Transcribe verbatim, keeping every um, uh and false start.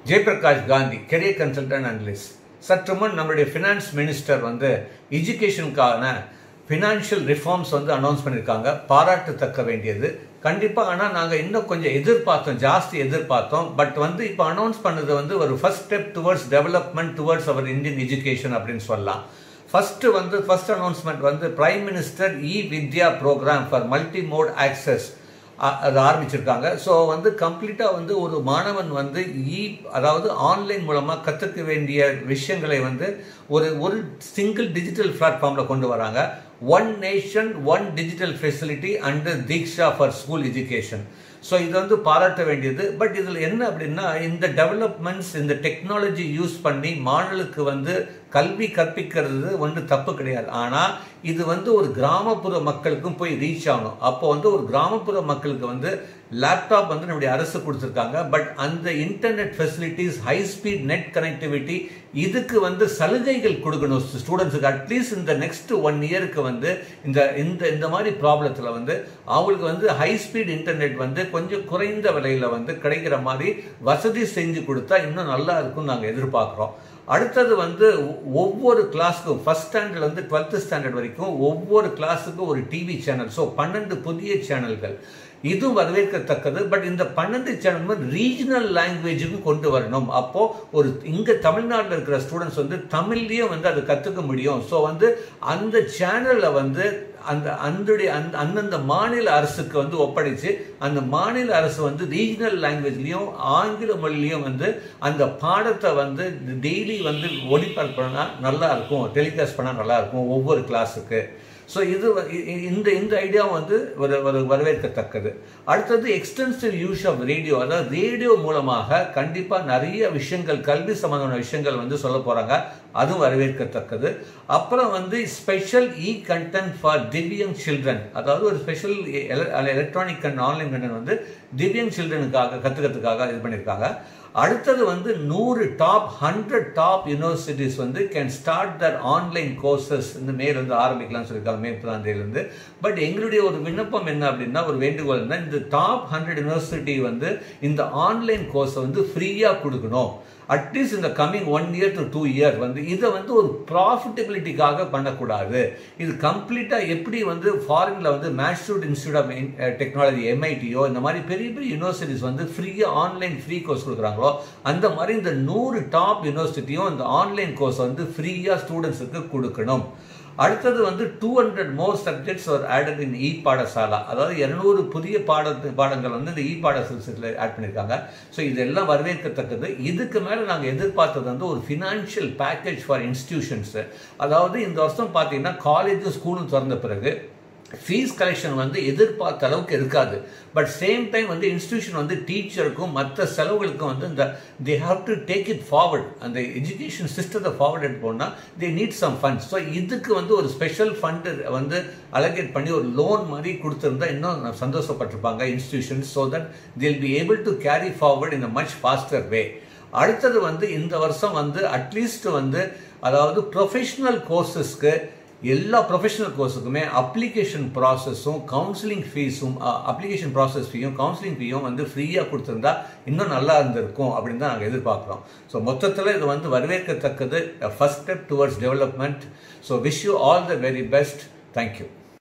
Jayaprakash Gandhi career consultant analyst. சற்று முன் நம்மளுடைய ஃபினான்ஸ் மினிஸ்டர் வந்து எஜுகேஷனுக்கான ஃபினான்ஷியல் ரிஃபார்ம்ஸ் வந்து அனௌன்ஸ் பண்ணியிருக்காங்க. பாராட்டத்தக்க வேண்டியது கண்டிப்பாக. ஆனால் நாங்கள் இன்னும் கொஞ்சம் எதிர்பார்த்தோம், ஜாஸ்தி எதிர்பார்த்தோம். பட் வந்து இப்போ அனௌன்ஸ் பண்ணது வந்து ஒரு first step towards development towards அவர் இந்தியன் எஜுகேஷன் அப்படின்னு சொல்லலாம். ஃபர்ஸ்ட் வந்து ஃபர்ஸ்ட் அனௌன்ஸ்மெண்ட் வந்து prime minister e Vidya program for multi mode access அது ஆரம்பிச்சிருக்காங்க. ஸோ வந்து கம்ப்ளீட்டாக வந்து ஒரு மாணவன் வந்து இ அதாவது ஆன்லைன் மூலமாக கற்றுக்க வேண்டிய விஷயங்களை வந்து ஒரு ஒரு சிங்கிள் டிஜிட்டல் பிளாட்ஃபார்மில் கொண்டு வராங்க. One nation one digital facility under Diksha for school education. So இது வந்து பாராட்ட வேண்டியது. பட் இதில் என்ன அப்படின்னா, இந்த டெவலப்மெண்ட்ஸ் இந்த டெக்னாலஜி யூஸ் பண்ணி மாணவர்களுக்கு வந்து கல்வி கற்பிக்கிறது வந்து தப்பு கிடையாது. ஆனால் இது வந்து ஒரு கிராமப்புற மக்களுக்கும் போய் ரீச் ஆகணும். அப்போ வந்து ஒரு கிராமப்புற மக்களுக்கு வந்து லேப்டாப் வந்து நம்முடைய அரசு கொடுத்துருக்காங்க. பட் அந்த internet facilities, high speed net connectivity, இதுக்கு வந்து சலுகைகள் கொடுக்கணும் ஸ்டூடெண்ட்ஸுக்கு. அட்லீஸ்ட் இந்த நெக்ஸ்ட் ஒன் இயருக்கு வந்து இந்த இந்த இந்த மாதிரி ப்ராப்ளத்தில் வந்து அவங்களுக்கு வந்து ஹை ஸ்பீட் இன்டர்நெட் வந்து கொஞ்சம் குறைந்த விலையில் வந்து கிடைக்கிற மாதிரி வசதி செஞ்சு கொடுத்தா இன்னும் நல்லா இருக்கும்னு நாங்கள் எதிர்பார்க்குறோம். அடுத்தது வந்து ஒவ்வொரு கிளாஸுக்கும் ஃபர்ஸ்ட் ஸ்டாண்டர்ட் வந்து டுவெல்த் ஸ்டாண்டர்ட் வரைக்கும் ஒவ்வொரு கிளாஸுக்கும் ஒரு டிவி சேனல். ஸோ பன்னெண்டு புதிய சேனல்கள், இதுவும் வரவேற்கத்தக்கது. பட் இந்த பன்னெண்டு சேனல் ரீஜனல் லாங்குவேஜுக்கும் கொண்டு வரணும். அப்போ ஒரு இங்க தமிழ்நாட்டில் இருக்கிற ஸ்டூடெண்ட்ஸ் வந்து தமிழ்லயும் வந்து அதை கற்றுக்க முடியும். ஸோ வந்து அந்த சேனல்ல வந்து அந்த அந்துடைய அந்த அந்தந்த மாநில அரசுக்கு வந்து ஒப்படைச்சு அந்த மாநில அரசு வந்து ரீஜனல் லாங்குவேஜ்லையும் ஆங்கில மொழிலையும் வந்து அந்த பாடத்தை வந்து டெய்லி வந்து ஒளிபரப்புனா நல்லா இருக்கும், டெலிகாஸ்ட் பண்ணால் நல்லா இருக்கும் ஒவ்வொரு கிளாஸுக்கு. ஸோ இது இந்த இந்த ஐடியா வந்து ஒரு ஒரு வரவேற்கத்தக்கது. அடுத்தது எக்ஸ்டென்சிவ் யூஸ் ஆஃப் ரேடியோ, அதாவது ரேடியோ மூலமாக கண்டிப்பாக நிறைய விஷயங்கள், கல்வி சம்பந்தமான விஷயங்கள் வந்து சொல்ல போகிறாங்க. அதுவும் வரவேற்கத்தக்கது. அப்புறம் வந்து special e content for Divyang children, அதாவது ஒரு special electronic and online content வந்து திவ்யங் சில்ட்ரனுக்காக கற்றுக்கிறதுக்காக இது பண்ணியிருக்காங்க. அடுத்தது வந்து நூறு டாப் ஹண்ட்ரட் டாப் யூனிவர்சிட்டிஸ் வந்து can start their online courses இந்த மே வந்து ஆரம்பிக்கலாம்னு சொல்லியிருக்காங்க, மே முப்பதாம் தேதியிலிருந்து. பட் எங்களுடைய ஒரு விண்ணப்பம் என்ன அப்படின்னா, ஒரு வேண்டுகோள் என்ன, இந்த டாப் ஹண்ட்ரட் யூனிவர்சிட்டி வந்து இந்த ஆன்லைன் கோர்ஸை வந்து ஃப்ரீயாக கொடுக்கணும். அட்லீஸ்ட் இந்த coming one year to two year வந்து இதை வந்து ஒரு ப்ராஃபிட்டபிலிட்டிக்காக பண்ணக்கூடாது. இது கம்ப்ளீட்டாக எப்படி வந்து ஃபாரின்ல வந்து மேசூட் இன்ஸ்டியூட் ஆஃப் டெக்னாலஜி எம்ஐடியோ இந்த மாதிரி பெரிய பெரிய யூனிவர்சிட்டிஸ் வந்து ஃப்ரீயாக ஆன்லைன் ஃப்ரீ கோர்ஸ் கொடுக்குறாங்களோ அந்த மாதிரி இந்த நூறு டாப் யூனிவர்சிட்டியும் இந்த ஆன்லைன் கோர்ஸ் வந்து ஃப்ரீயாக ஸ்டூடெண்ட்ஸுக்கு கொடுக்கணும். அடுத்தது வந்து two hundred more subjects are added in e Pathshala, அதாவது இருநூறு புதிய பாட பாடங்கள் வந்து இந்த இ பாடசாலையில் ஆட் பண்ணியிருக்காங்க. ஸோ இதெல்லாம் வரவேற்கத்தக்கது. இதுக்கு மேலே நாங்கள் எதிர்பார்த்தது வந்து ஒரு ஃபினான்ஷியல் பேக்கேஜ் ஃபார் இன்ஸ்டிடியூஷன்ஸ். அதாவது இந்த வருஷம் பார்த்தீங்கன்னா காலேஜும் ஸ்கூலும் திறந்த பிறகு ஃபீஸ் கலெக்ஷன் வந்து எதிர்பார்த்த அளவுக்கு இருக்காது. பட் சேம் டைம் வந்து இன்ஸ்டிடியூஷன் வந்து டீச்சருக்கும் மற்ற செலவுகளுக்கும் வந்து இந்த they have to take it forward, அந்த எஜுகேஷன் சிஸ்டத்தை ஃபார்வர்ட் எடுத்து போனால் they need some funds. So இதுக்கு வந்து ஒரு ஸ்பெஷல் ஃபண்டு வந்து அலோகேட் பண்ணி ஒரு லோன் மாதிரி கொடுத்துருந்தா இன்னும் சந்தோஷப்பட்டிருப்பாங்க institutions. So that they will be able to carry forward in a much faster way. அடுத்தது வந்து இந்த வருஷம் வந்து அட்லீஸ்ட் வந்து அதாவது ப்ரொஃபஷனல் கோர்சஸ்க்கு எல்லா ப்ரொஃபஷனல் கோர்ஸுக்குமே அப்ளிகேஷன் ப்ராசஸும் கவுன்சிலிங் ஃபீஸும் அப்ளிகேஷன் ப்ராசஸ் ஃபீயும் கவுன்சிலிங் ஃபீயும் வந்து ஃப்ரீயாக கொடுத்துருந்தா இன்னும் நல்லா இருந்திருக்கும் அப்படின்னு தான் நாங்கள் எதிர்பார்க்குறோம். ஸோ மொத்தத்தில் இது வந்து வரவேற்கத்தக்கது, first step towards development. So wish you all the very best. Thank you.